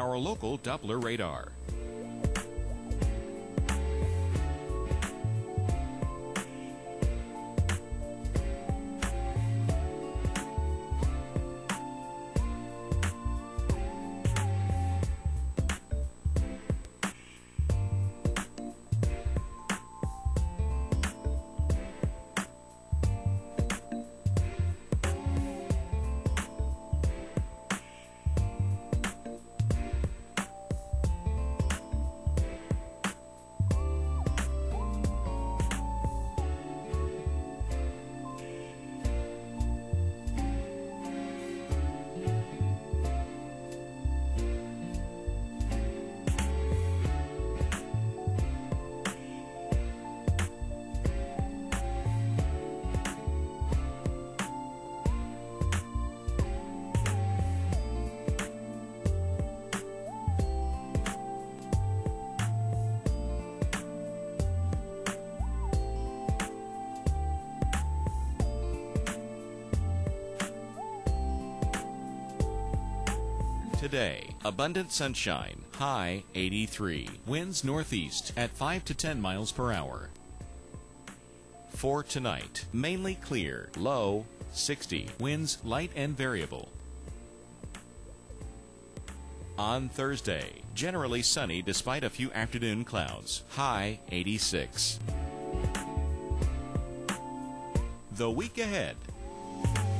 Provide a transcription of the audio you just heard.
our local Doppler radar. Today, abundant sunshine, high 83, winds northeast at 5 to 10 miles per hour. For tonight, mainly clear, low 60, winds light and variable. On Thursday, generally sunny despite a few afternoon clouds, high 86. The week ahead.